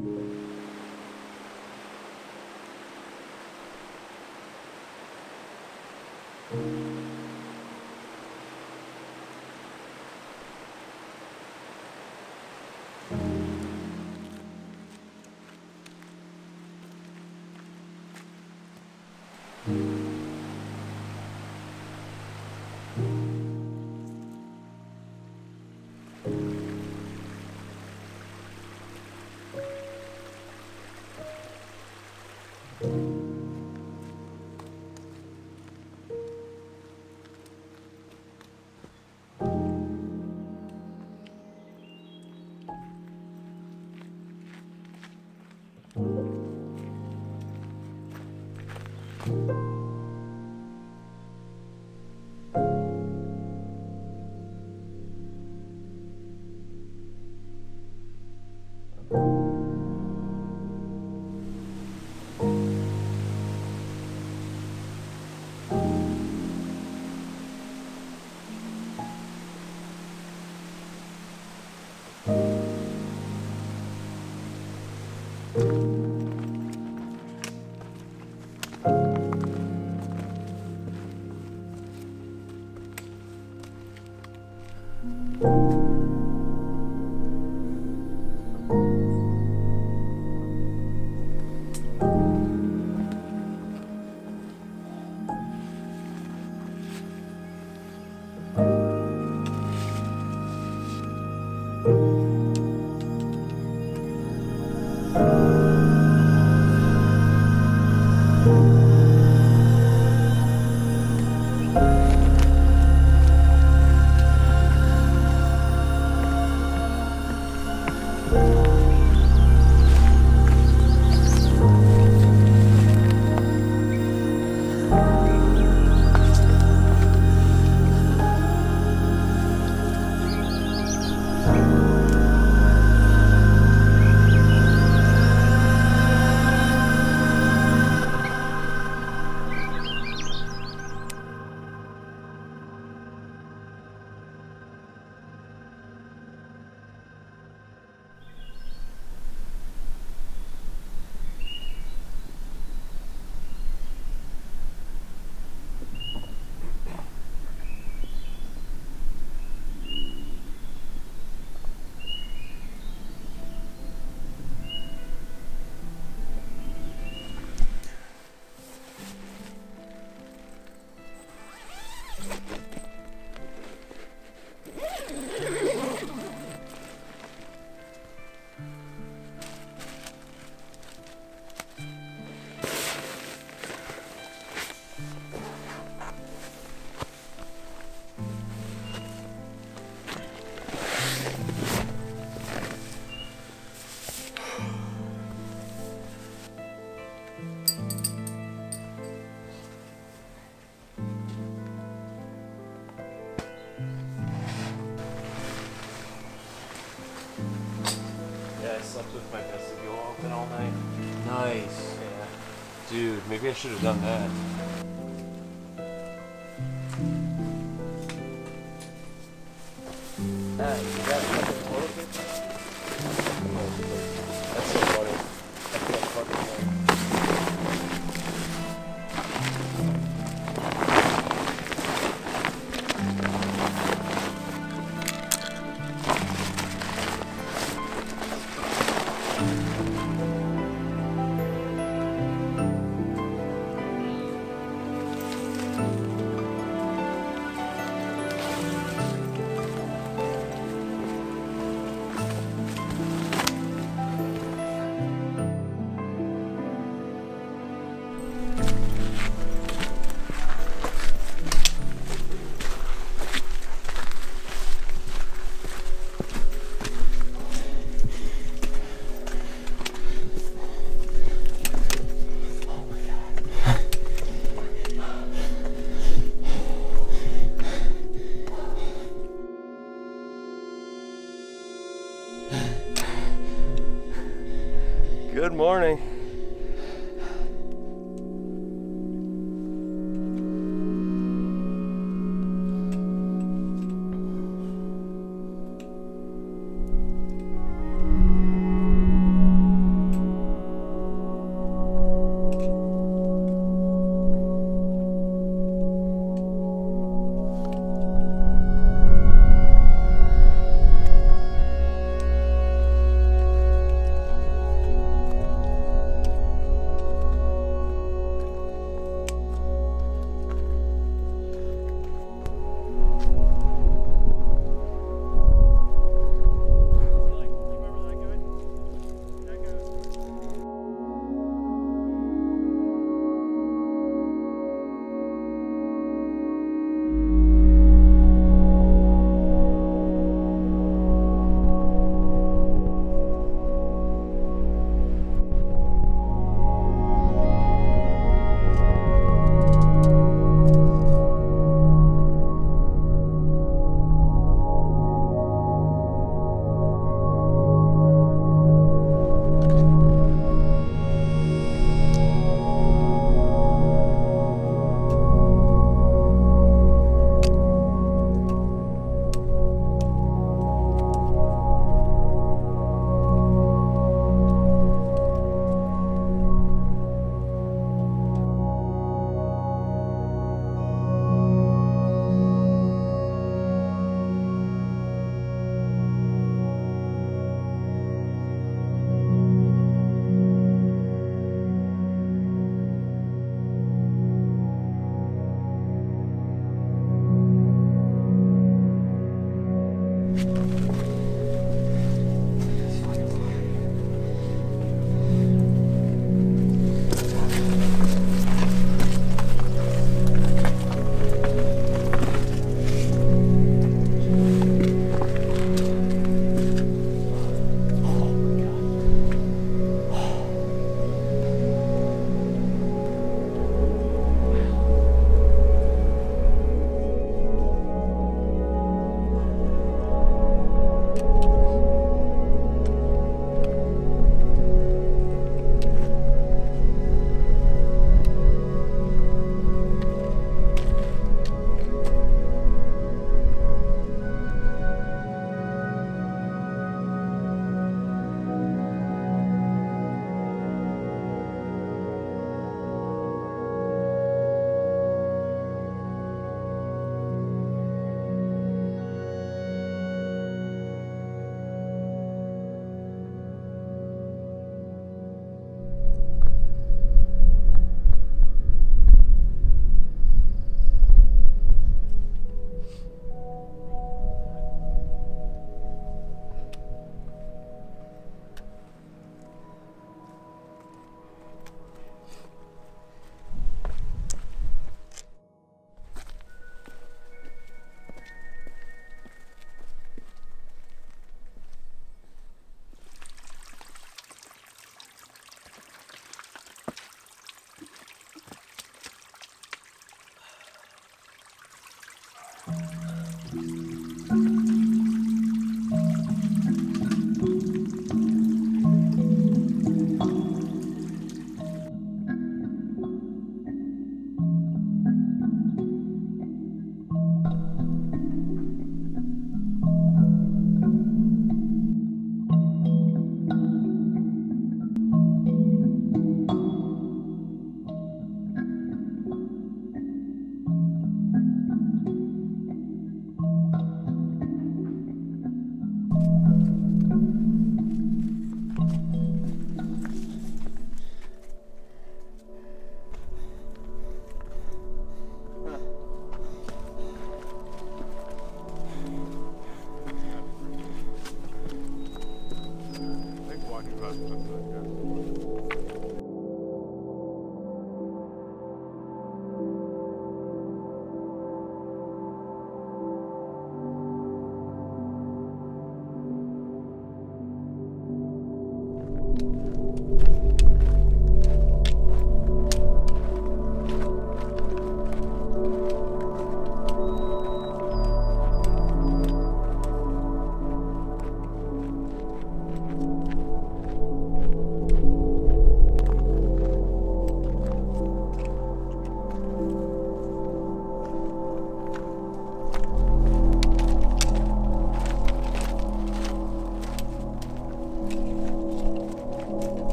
Slept with my vestibule open all night. Nice. Yeah. Dude, maybe I should have done that. You got fucking toilet paper? That's so funny. That's so fucking funny. Good morning.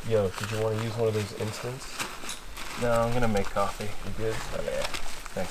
Yo, did you want to use one of those instants? No, I'm gonna make coffee. You good? Okay. Thanks,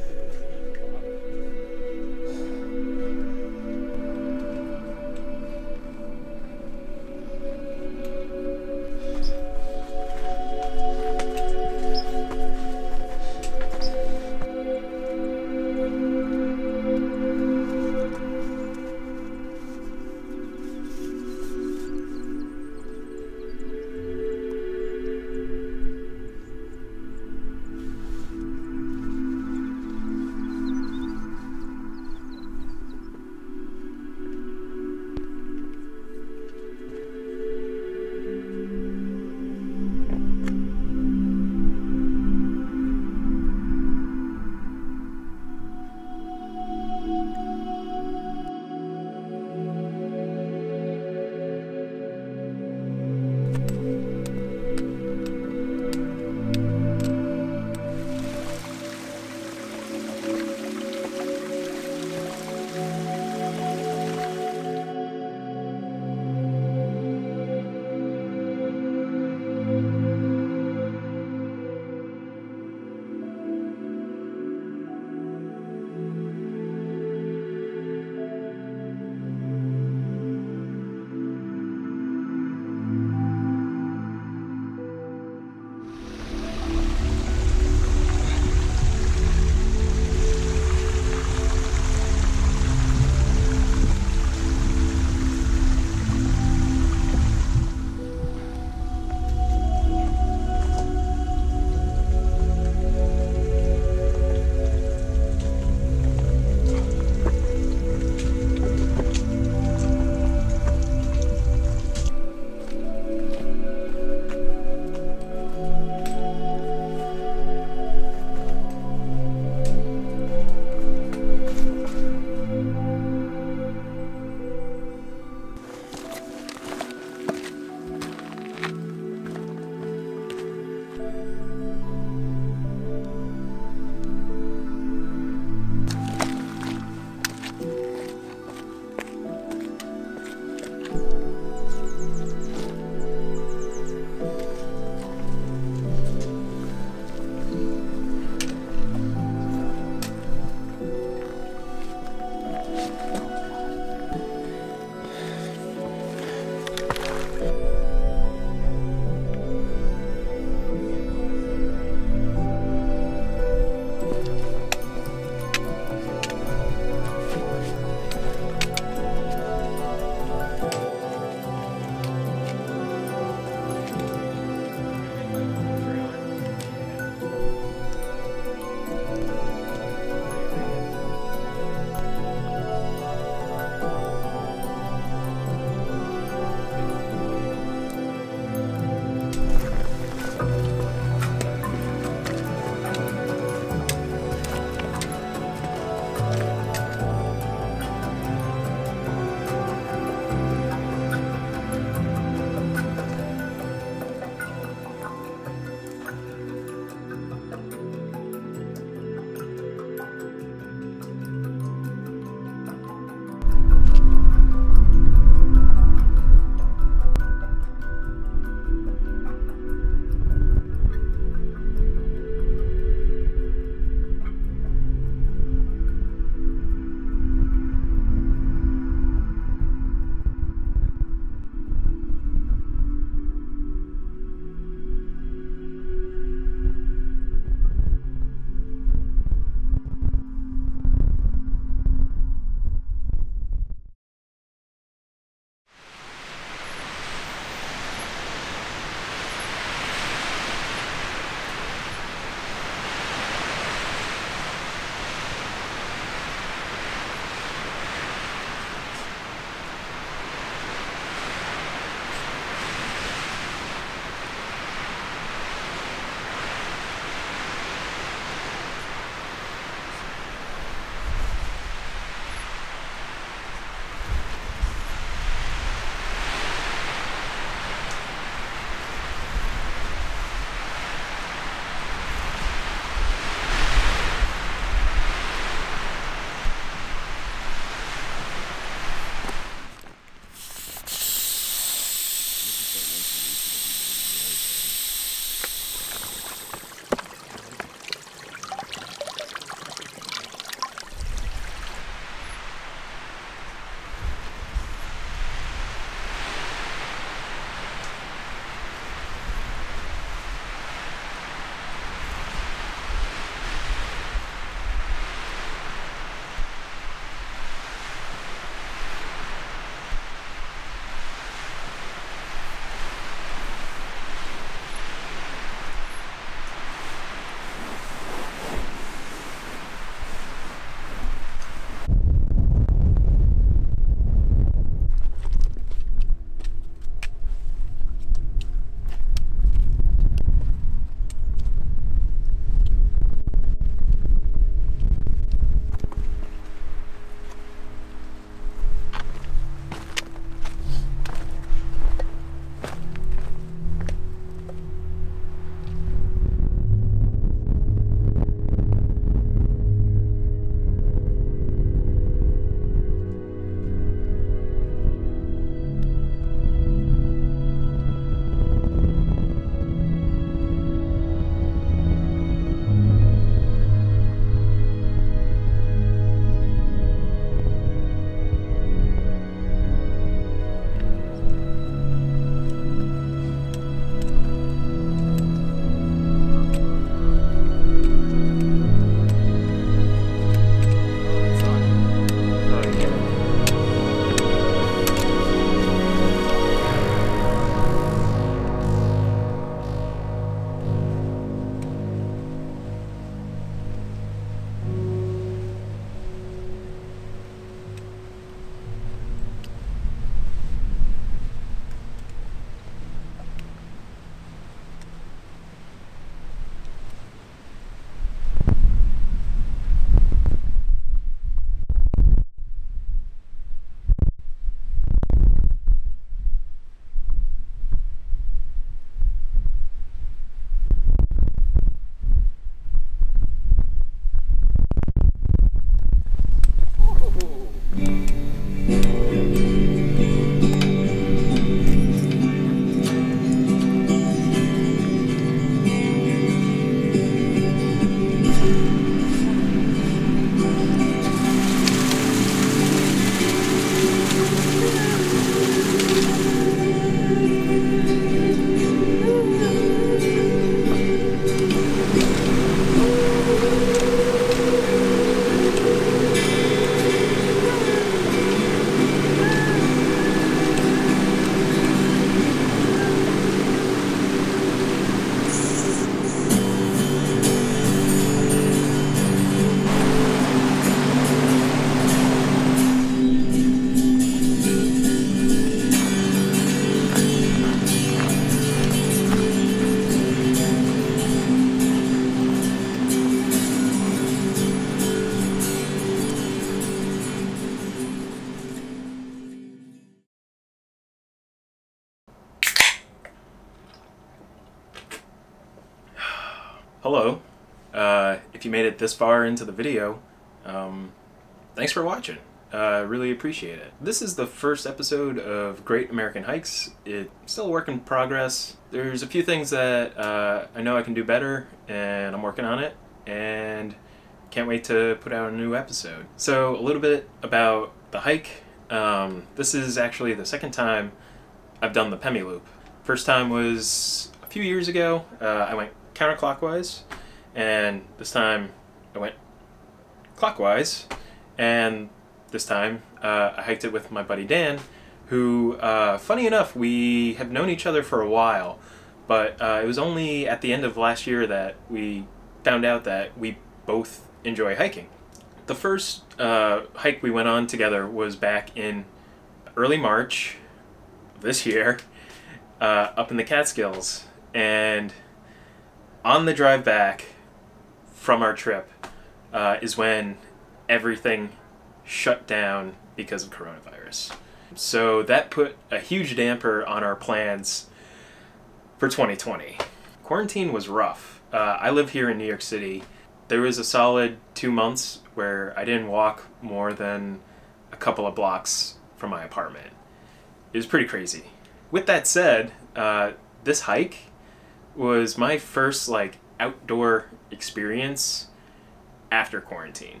Hello. If you made it this far into the video, thanks for watching. I really appreciate it. This is the first episode of Great American Hikes. It's still a work in progress. There's a few things that I know I can do better, and I'm working on it, and can't wait to put out a new episode. So a little bit about the hike. This is actually the second time I've done the Pemi Loop. First time was a few years ago. I went counterclockwise, and this time I went clockwise, and this time I hiked it with my buddy Dan, who, funny enough, we have known each other for a while, but it was only at the end of last year that we found out that we both enjoy hiking. The first hike we went on together was back in early March this year, up in the Catskills, and on the drive back from our trip is when everything shut down because of coronavirus. So that put a huge damper on our plans for 2020. Quarantine was rough. I live here in New York City. There was a solid 2 months where I didn't walk more than a couple of blocks from my apartment. It was pretty crazy. With that said, this hike was my first outdoor experience after quarantine.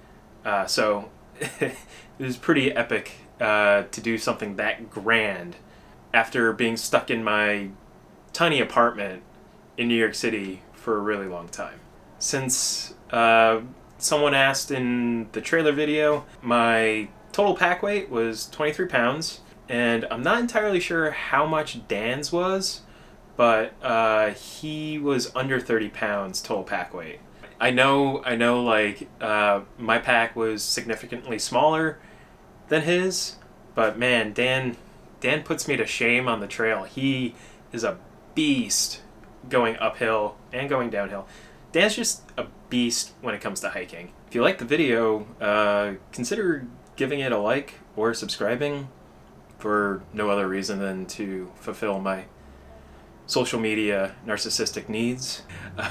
So it was pretty epic to do something that grand after being stuck in my tiny apartment in New York City for a really long time. Since someone asked in the trailer video, my total pack weight was 23 pounds, and I'm not entirely sure how much Dan's was, but he was under 30 pounds total pack weight. I know, my pack was significantly smaller than his, but man, Dan puts me to shame on the trail. He is a beast going uphill and going downhill. Dan's just a beast when it comes to hiking. If you like the video, consider giving it a like or subscribing for no other reason than to fulfill my social media narcissistic needs.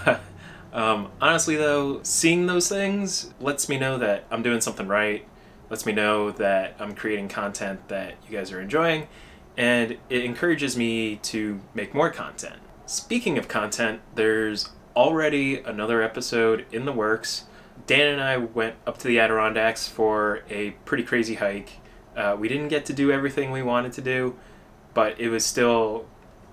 Honestly though, seeing those things lets me know that I'm doing something right, lets me know that I'm creating content that you guys are enjoying, and it encourages me to make more content. Speaking of content, there's already another episode in the works. Dan and I went up to the Adirondacks for a pretty crazy hike. We didn't get to do everything we wanted to do, but it was still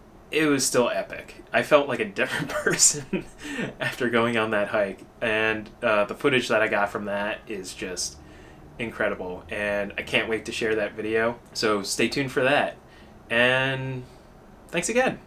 epic. I felt like a different person after going on that hike, and the footage that I got from that is just incredible, and I can't wait to share that video. So stay tuned for that, and thanks again.